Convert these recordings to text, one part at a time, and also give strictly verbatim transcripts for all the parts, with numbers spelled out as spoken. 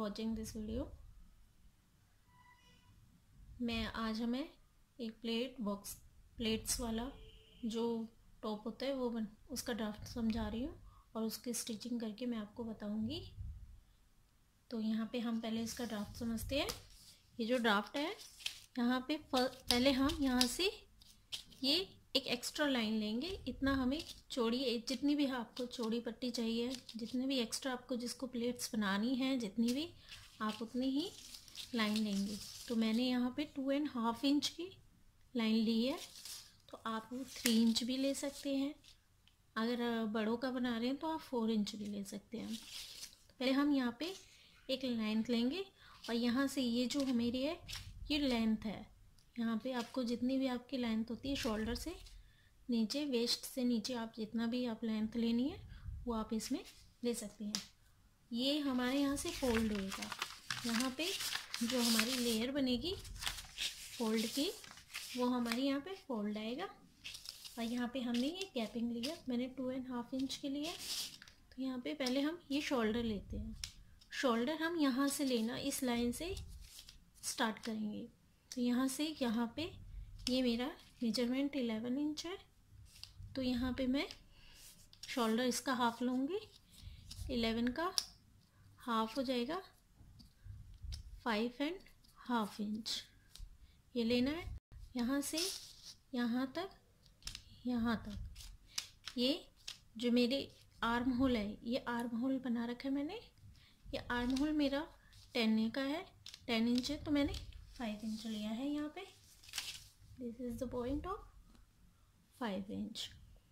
Watching this video. मैं आज हमें एक प्लेट बॉक्स प्लेट्स वाला जो टॉप होता है वो बन उसका ड्राफ्ट समझा रही हूँ और उसकी स्टिचिंग करके मैं आपको बताऊंगी। तो यहाँ पे हम पहले इसका ड्राफ्ट समझते हैं। ये जो ड्राफ्ट है यहाँ पे पहले हम यहाँ से ये एक एक्स्ट्रा लाइन लेंगे। इतना हमें चौड़ी, जितनी भी आपको चौड़ी पट्टी चाहिए, जितने भी एक्स्ट्रा आपको जिसको प्लेट्स बनानी है, जितनी भी आप उतनी ही लाइन लेंगे। तो मैंने यहाँ पे टू एंड हाफ इंच की लाइन ली है। तो आप थ्री इंच भी ले सकते हैं, अगर बड़ों का बना रहे हैं तो आप फोर इंच भी ले सकते हैं। तो पहले हम यहाँ पे एक लेंथ लेंगे और यहाँ से ये जो मेरी है ये लेंथ है। यहाँ पे आपको जितनी भी आपकी लेंथ होती है शोल्डर से नीचे, वेस्ट से नीचे, आप जितना भी आप लेंथ लेनी है वो आप इसमें ले सकते हैं। ये हमारे यहाँ से फोल्ड होएगा। यहाँ पे जो हमारी लेयर बनेगी फोल्ड की वो हमारी यहाँ पे फोल्ड आएगा। और यहाँ पे हमने ये गैपिंग लिया, मैंने टू एंड हाफ इंच के लिए। तो यहाँ पे पहले हम ये शोल्डर लेते हैं। शोल्डर हम यहाँ से लेना, इस लाइन से स्टार्ट करेंगे। तो यहाँ से यहाँ पे ये मेरा मेजरमेंट इलेवन इंच है। तो यहाँ पे मैं शोल्डर इसका हाफ लूँगी। इलेवन का हाफ हो जाएगा फाइव एंड हाफ इंच, ये लेना है। यहाँ से यहाँ तक, यहाँ तक ये जो मेरे आर्म होल है, ये आर्म होल बना रखा है मैंने। ये आर्म होल मेरा टेन का है, टेन इंच है, तो मैंने फाइव इंच लिया है यहाँ पे। This is the point of five inch.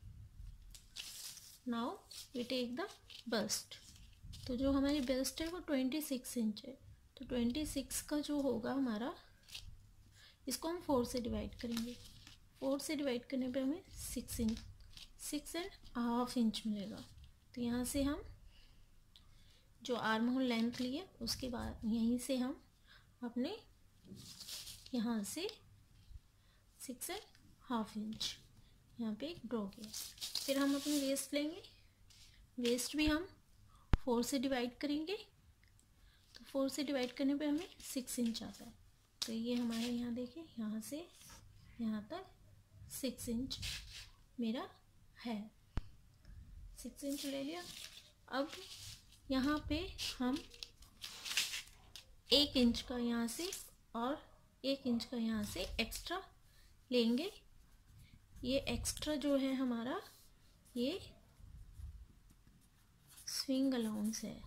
Now we take the bust. तो जो हमारी बस्ट है वो ट्वेंटी सिक्स इंच है। तो ट्वेंटी सिक्स का जो होगा हमारा, इसको हम फोर से डिवाइड करेंगे। फोर से डिवाइड करने पे हमें six inch, six and half inch मिलेगा। तो यहाँ से हम जो आर्म होल लेंथ लिए उसके बाद यहीं से हम अपने यहाँ से सिक्स एंड हाफ इंच यहाँ पे ड्रॉ किया। फिर हम अपनी वेस्ट लेंगे। वेस्ट भी हम फोर से डिवाइड करेंगे। तो फोर से डिवाइड करने पे हमें सिक्स इंच आता है। तो ये हमारे यहाँ देखिए, यहाँ से यहाँ तक सिक्स इंच मेरा है। सिक्स इंच ले लिया। अब यहाँ पे हम एक इंच का यहाँ से और एक इंच का यहाँ से एक्स्ट्रा लेंगे। ये एक्स्ट्रा जो है हमारा ये स्विंग अलाउंस है।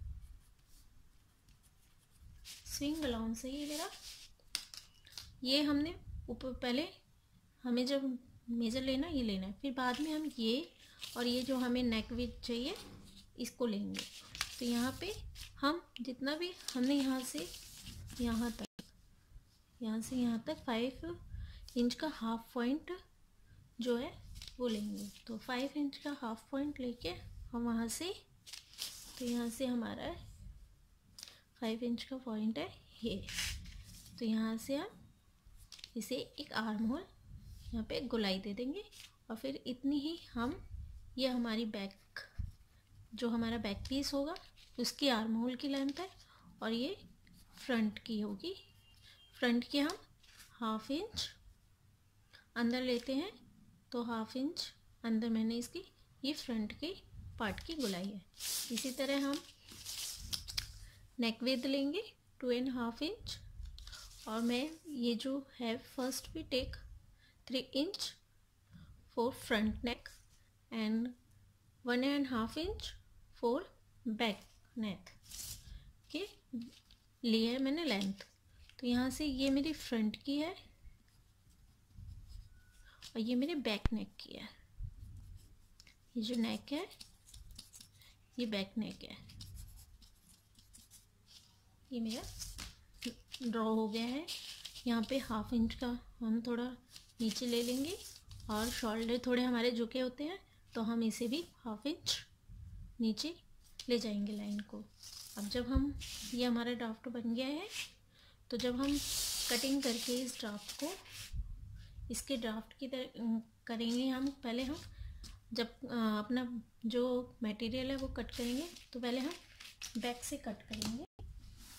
स्विंग अलाउंस है ये मेरा। ये हमने ऊपर पहले हमें जब मेजर लेना ये लेना है, फिर बाद में हम ये और ये जो हमें नेक विड्थ चाहिए इसको लेंगे। तो यहाँ पे हम जितना भी हमने यहाँ से यहाँ तक, यहाँ से यहाँ तक फाइव इंच का हाफ पॉइंट जो है वो लेंगे। तो फाइव इंच का हाफ पॉइंट लेके हम वहाँ से, तो यहाँ से हमारा फाइव इंच का पॉइंट है ये। तो यहाँ से हम इसे एक आर्म होल यहाँ पे गोलाई दे देंगे। और फिर इतनी ही हम, ये हमारी बैक, जो हमारा बैक पीस होगा उसकी आर्म होल की लेंथ है और ये फ्रंट की होगी। फ्रंट की हम हाफ इंच अंदर लेते हैं। तो हाफ इंच अंदर मैंने इसकी ये फ्रंट के पार्ट की गोलाई है। इसी तरह हम नेक विड्थ लेंगे टू एंड हाफ इंच। और मैं ये जो है first we take three inch for front neck and one and half inch for back neck के लिए है मैंने लेंथ। तो यहाँ से ये मेरी फ्रंट की है और ये मेरे बैक नेक की है। ये जो नेक है ये बैक नेक है। ये मेरा ड्रॉ हो गया है। यहाँ पे हाफ इंच का हम थोड़ा नीचे ले लेंगे और शोल्डर थोड़े हमारे झुके होते हैं तो हम इसे भी हाफ इंच नीचे ले जाएंगे लाइन को। अब जब हम, ये हमारा ड्राफ्ट बन गया है, तो जब हम कटिंग करके इस ड्राफ्ट को, इसके ड्राफ्ट की तरह करेंगे हम, पहले हम जब आ, अपना जो मटेरियल है वो कट करेंगे तो पहले हम बैक से कट करेंगे।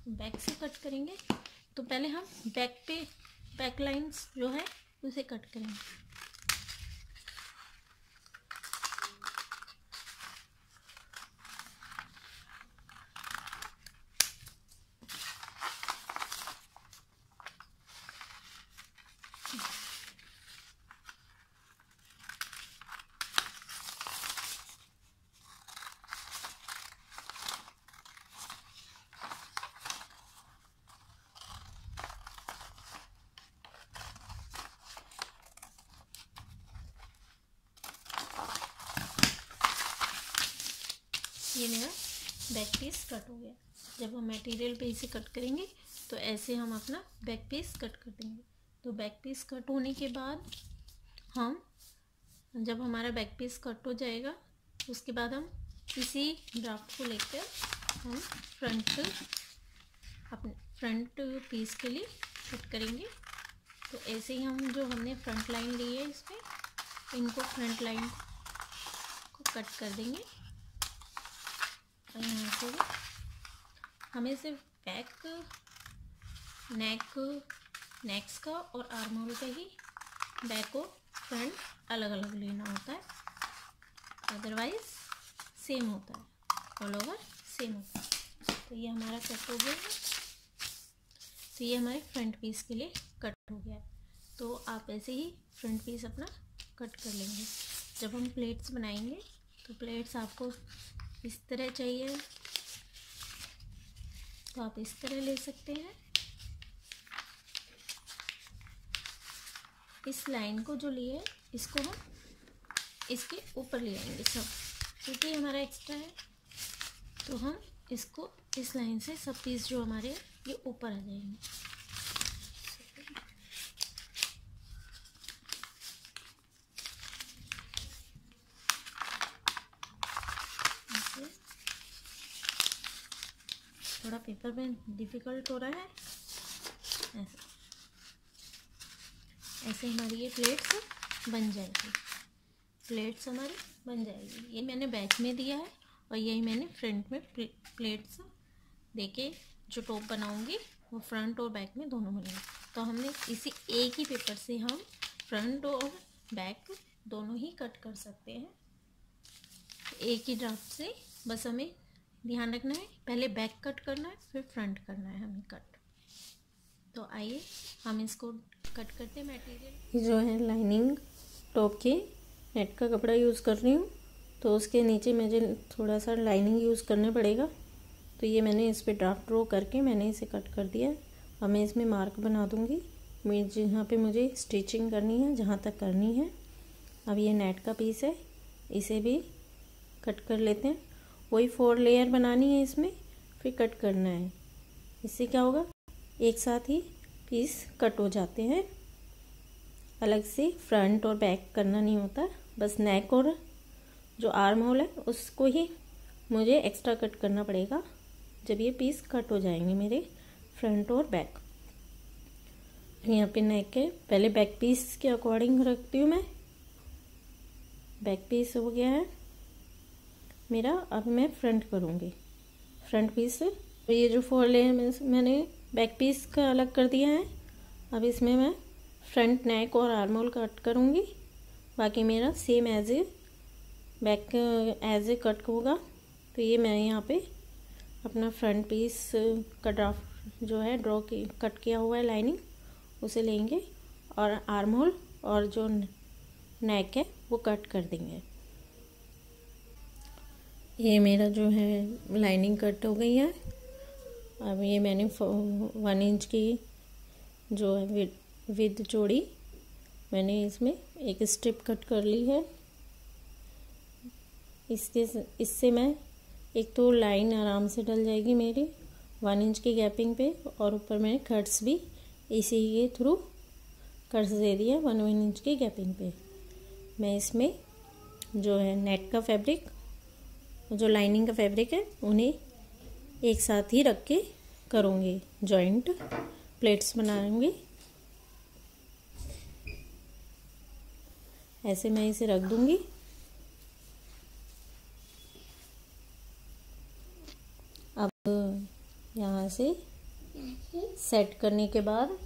बैक से कट करेंगे। तो पहले हम बैक पे बैक लाइंस जो है उसे कट करेंगे। ये मेरा बैक पीस कट हो गया। जब हम मटेरियल पे इसे कट करेंगे तो ऐसे हम अपना बैक पीस कट कर देंगे। तो बैक पीस कट होने के बाद हम जब हमारा बैक पीस कट हो जाएगा उसके बाद हम इसी ड्राफ्ट को लेकर हम फ्रंट अपने फ्रंट पीस के लिए कट करेंगे। तो ऐसे ही हम जो हमने फ्रंट लाइन ली है इस पर इनको फ्रंट लाइन को कट कर देंगे। और यहाँ से हमें सिर्फ बैक नेक नेक्स का और आर्म होल का ही बैक और फ्रंट अलग अलग लेना होता है, अदरवाइज सेम होता है, ऑल ओवर सेम होता है। तो ये हमारा कट हो गया है। तो ये हमारे फ्रंट पीस के लिए कट हो गया है। तो आप ऐसे ही फ्रंट पीस अपना कट कर लेंगे। जब हम प्लेट्स बनाएंगे तो प्लेट्स आपको इस तरह चाहिए तो आप इस तरह ले सकते हैं। इस लाइन को जो लिए इसको हम इसके ऊपर ले आएंगे सब, क्योंकि हमारा एक्स्ट्रा है। तो हम इसको इस लाइन से सब पीस जो हमारे ये ऊपर आ जाएंगे। थोड़ा पेपर में डिफ़िकल्ट हो रहा है। ऐसे ऐसे हमारी ये प्लेट्स बन जाएगी। प्लेट्स हमारी बन जाएगी। ये मैंने बैक में दिया है और यही मैंने फ्रंट में प्लेट्स देके जो टॉप बनाऊंगी वो फ्रंट और बैक में दोनों बनेंगे। तो हमने इसी एक ही पेपर से हम फ्रंट और बैक दोनों ही कट कर सकते हैं। एक ही ड्राफ्ट से बस हमें ध्यान रखना है, पहले बैक कट करना है फिर फ्रंट करना है हमें कट। तो आइए हम इसको कट करते हैं। मटेरियल जो है लाइनिंग टॉप के नेट का कपड़ा यूज़ कर रही हूँ, तो उसके नीचे मुझे थोड़ा सा लाइनिंग यूज़ करना पड़ेगा। तो ये मैंने इस पर ड्राफ्ट ड्रॉ करके मैंने इसे कट कर दिया। अब मैं इसमें मार्क बना दूँगी मैं जहाँ पे मुझे स्टिचिंग करनी है, जहाँ तक करनी है। अब ये नेट का पीस है, इसे भी कट कर लेते हैं। वही फोर लेयर बनानी है इसमें, फिर कट करना है। इससे क्या होगा, एक साथ ही पीस कट हो जाते हैं, अलग से फ्रंट और बैक करना नहीं होता। बस नेक और जो आर्म होल है उसको ही मुझे एक्स्ट्रा कट करना पड़ेगा जब ये पीस कट हो जाएंगे मेरे फ्रंट और बैक। यहाँ पे नेक है, पहले बैक पीस के अकॉर्डिंग रखती हूँ मैं। बैक पीस हो गया है मेरा। अब मैं फ्रंट करूँगी फ्रंट पीस से। तो ये जो फोर लेयर में मैंने बैक पीस का अलग कर दिया है, अब इसमें मैं फ्रंट नेक और आर्म होल कट करूँगी। बाकी मेरा same as a back as a cut होगा। तो ये मैं यहाँ पे अपना फ्रंट पीस का ड्राफ्ट जो है ड्रॉ की कट किया हुआ है लाइनिंग, उसे लेंगे और आर्म होल और जो नेक है वो कट कर देंगे। ये मेरा जो है लाइनिंग कट हो गई है। अब ये मैंने वन इंच की जो है विद विद चौड़ी मैंने इसमें एक स्ट्रिप कट कर ली है। इसके इससे मैं एक तो लाइन आराम से डल जाएगी मेरी वन इंच की गैपिंग पे, और ऊपर मैंने कट्स भी इसी के थ्रू कट्स दे दिया वन वन इंच की गैपिंग पे। मैं इसमें जो है नेट का फैब्रिक, जो लाइनिंग का फैब्रिक है, उन्हें एक साथ ही रख के करूँगी जॉइंट प्लेट्स बनाऊँगी। ऐसे मैं इसे रख दूँगी। अब यहाँ से सेट करने के बाद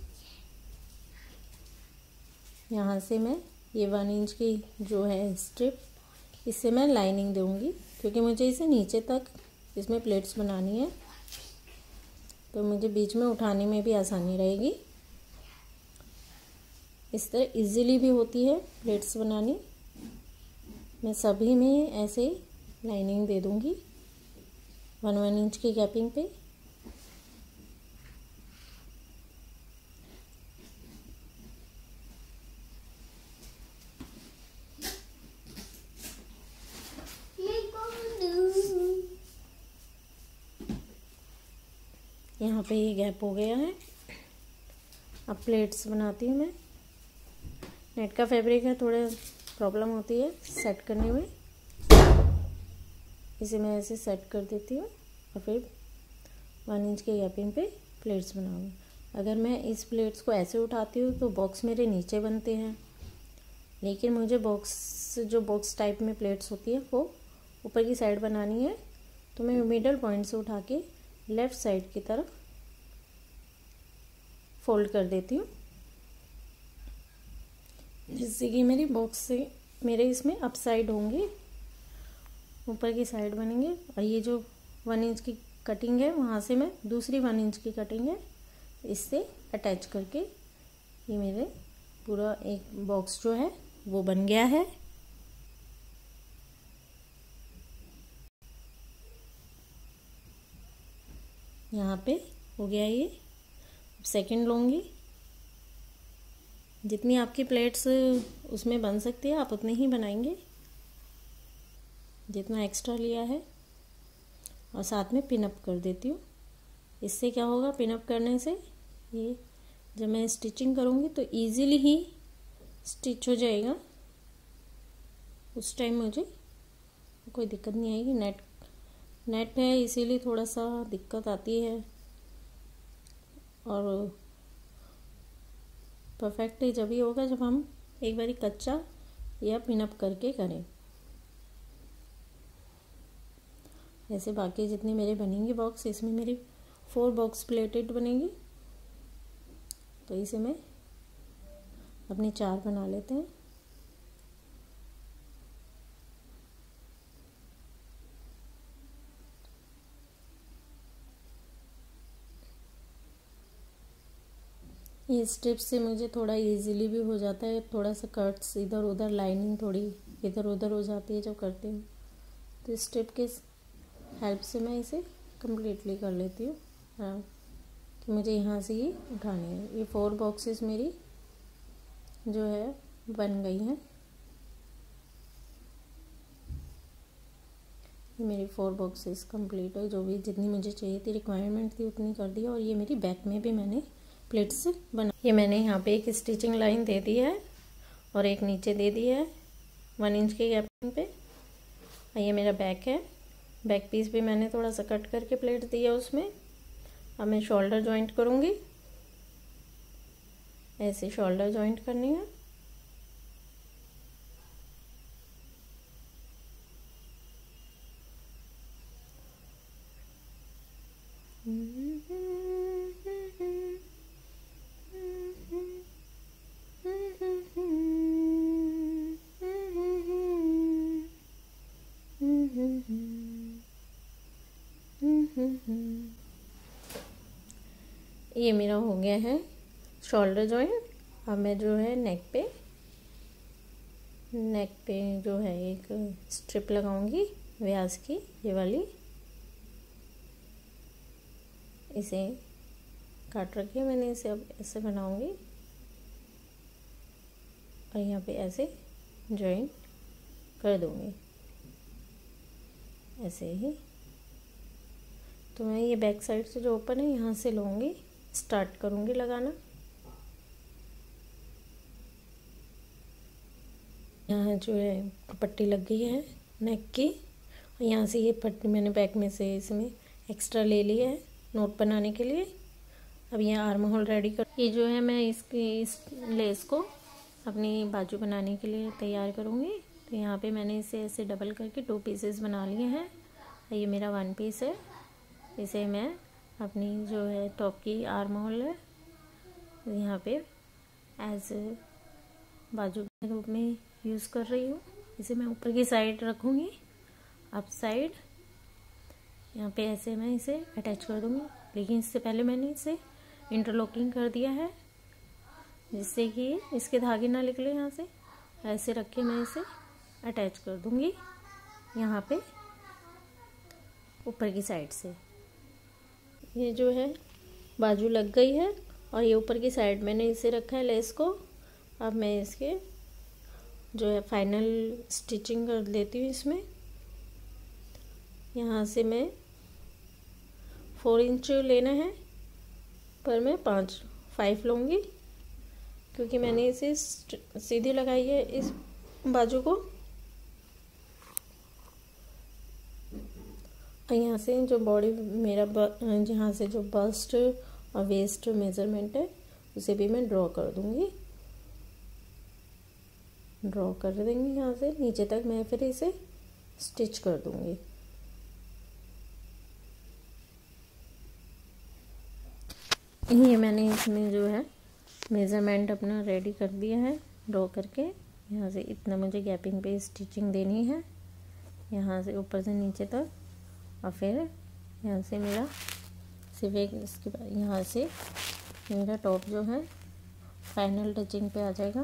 यहाँ से मैं ये वन इंच की जो है स्ट्रिप, इससे मैं लाइनिंग दूंगी, क्योंकि मुझे इसे नीचे तक इसमें प्लेट्स बनानी है, तो मुझे बीच में उठाने में भी आसानी रहेगी। इस तरह इजीली भी होती है प्लेट्स बनानी। मैं सभी में ऐसे लाइनिंग दे दूंगी वन वन इंच की गैपिंग पे। यहाँ पे ये गैप हो गया है। अब प्लेट्स बनाती हूँ मैं। नेट का फैब्रिक है, थोड़ा प्रॉब्लम होती है सेट करने में, इसे मैं ऐसे सेट कर देती हूँ और फिर वन इंच के गैपिंग पे प्लेट्स बनाऊँगी। अगर मैं इस प्लेट्स को ऐसे उठाती हूँ तो बॉक्स मेरे नीचे बनते हैं, लेकिन मुझे बॉक्स जो बॉक्स टाइप में प्लेट्स होती है वो ऊपर की साइड बनानी है, तो मैं मिडल पॉइंट से उठा के लेफ़्ट साइड की तरफ फोल्ड कर देती हूँ, जिससे कि मेरी बॉक्स से मेरे इसमें अप साइड होंगे, ऊपर की साइड बनेंगे। और ये जो वन इंच की कटिंग है वहाँ से मैं दूसरी वन इंच की कटिंग है इससे अटैच करके ये मेरे पूरा एक बॉक्स जो है वो बन गया है। यहाँ पे हो गया ये। सेकंड लूँगी, जितनी आपकी प्लेट्स उसमें बन सकती है आप उतनी ही बनाएंगे, जितना एक्स्ट्रा लिया है। और साथ में पिन अप कर देती हूँ। इससे क्या होगा, पिन अप करने से ये जब मैं स्टिचिंग करूँगी तो इजीली ही स्टिच हो जाएगा, उस टाइम मुझे कोई दिक्कत नहीं आएगी। नेट नेट है इसीलिए थोड़ा सा दिक्कत आती है, और परफेक्टली जब ही होगा जब हम एक बारी कच्चा या पिन अप करके करें। ऐसे बाकी जितनी मेरे बनेंगे बॉक्स, इसमें मेरी फोर बॉक्स प्लेटेड बनेंगी, तो इसे मैं अपने चार बना लेते हैं। ये स्ट्रिप से मुझे थोड़ा इजीली भी हो जाता है, थोड़ा सा कट्स इधर उधर, लाइनिंग थोड़ी इधर उधर हो जाती है जब करती हूँ, तो स्ट्रिप के हेल्प से मैं इसे कम्प्लीटली कर लेती हूँ। हाँ, कि मुझे यहाँ से ही उठानी है। ये फोर बॉक्सेस मेरी जो है बन गई हैं। ये मेरी फोर बॉक्सेस कंप्लीट है, जो भी जितनी मुझे चाहिए थी, रिक्वायरमेंट थी उतनी कर दी। और ये मेरी बैक में भी मैंने प्लेट्स बना, ये मैंने यहाँ पे एक स्टिचिंग लाइन दे दी है और एक नीचे दे दी है वन इंच के गैपिंग पे। और ये मेरा बैक है, बैक पीस भी मैंने थोड़ा सा कट करके प्लेट दिया उसमें। अब मैं शोल्डर जॉइंट करूँगी, ऐसे शोल्डर जॉइंट करनी है। ये मेरा हो गया है शोल्डर जॉइंट। अब मैं जो है नेक पे नेक पे जो है एक स्ट्रिप लगाऊंगी व्यास की, ये वाली। इसे काट रखी है मैंने, इसे अब ऐसे बनाऊंगी और यहाँ पे ऐसे जॉइंट कर दूंगी, ऐसे ही। तो मैं ये बैक साइड से जो ओपन है यहाँ से लूँगी, स्टार्ट करूँगी लगाना। यहाँ जो है पट्टी लग गई है नेक की, और यहाँ से ये पट्टी मैंने बैक में से इसमें एक्स्ट्रा ले ली है नोट बनाने के लिए। अब ये आर्म होल रेडी कर, ये जो है मैं इसकी इस लेस को अपनी बाजू बनाने के लिए तैयार करूँगी। तो यहाँ पे मैंने इसे ऐसे डबल करके टू पीसेस बना लिए हैं। ये मेरा वन पीस है, इसे मैं अपनी जो है टॉप की आर्म होल है यहाँ पे एज बाजू के रूप में यूज़ कर रही हूँ। इसे मैं ऊपर की साइड रखूँगी, अप साइड। यहाँ पे ऐसे मैं इसे अटैच कर दूँगी, लेकिन इससे पहले मैंने इसे इंटरलॉकिंग कर दिया है जिससे कि इसके धागे ना निकले यहाँ से। ऐसे रख के मैं इसे अटैच कर दूँगी यहाँ पे ऊपर की साइड से। ये जो है बाजू लग गई है और ये ऊपर की साइड मैंने इसे रखा है लेस को। अब मैं इसके जो है फाइनल स्टिचिंग कर लेती हूँ इसमें। यहाँ से मैं फोर इंच लेना है, पर मैं पाँच फाइव लूँगी क्योंकि मैंने इसे सीधी लगाई है इस बाजू को। और यहाँ से जो बॉडी मेरा जहाँ से जो बस्ट और वेस्ट मेज़रमेंट है उसे भी मैं ड्रॉ कर दूँगी। ड्रॉ कर देंगे यहाँ से नीचे तक, मैं फिर इसे स्टिच कर दूँगी। ये मैंने इसमें जो है मेज़रमेंट अपना रेडी कर दिया है ड्रॉ करके। यहाँ से इतना मुझे गैपिंग पे स्टिचिंग देनी है, यहाँ से ऊपर से नीचे तक। और फिर यहाँ से मेरा सिर्फ एक इसके बाद यहाँ से मेरा टॉप जो है फाइनल टचिंग पे आ जाएगा।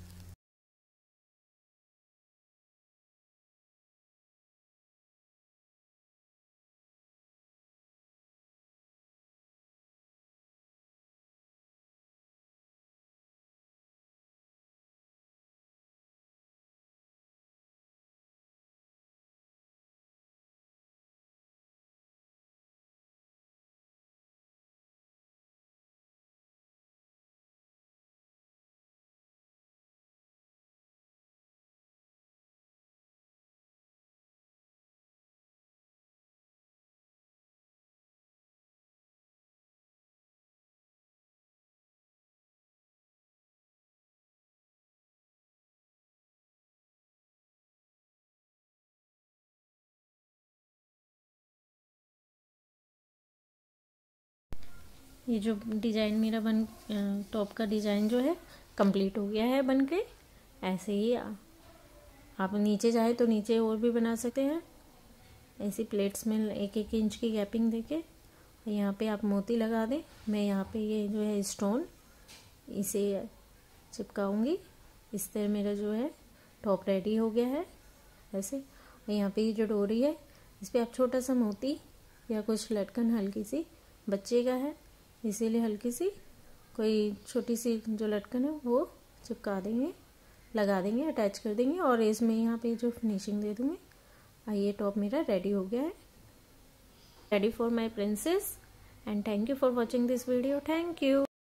ये जो डिज़ाइन मेरा बन टॉप का डिज़ाइन जो है कंप्लीट हो गया है बन के। ऐसे ही आप नीचे चाहे तो नीचे और भी बना सकते हैं, ऐसी प्लेट्स में एक एक इंच की गैपिंग देके। यहाँ पे आप मोती लगा दें। मैं यहाँ पे ये जो है स्टोन इसे चिपकाऊंगी। इस तरह मेरा जो है टॉप रेडी हो गया है ऐसे। और यहाँ पे ये जो डोरी है इस पर आप छोटा सा मोती या कुछ लटकन हल्की सी, बच्चे का है इसीलिए हल्की सी कोई छोटी सी जो लटकन है वो चिपका देंगे, लगा देंगे, अटैच कर देंगे और इसमें यहाँ पे जो फिनिशिंग दे दूँगी। और ये टॉप मेरा रेडी हो गया है, ready for my princess. And thank you for watching this video. Thank you.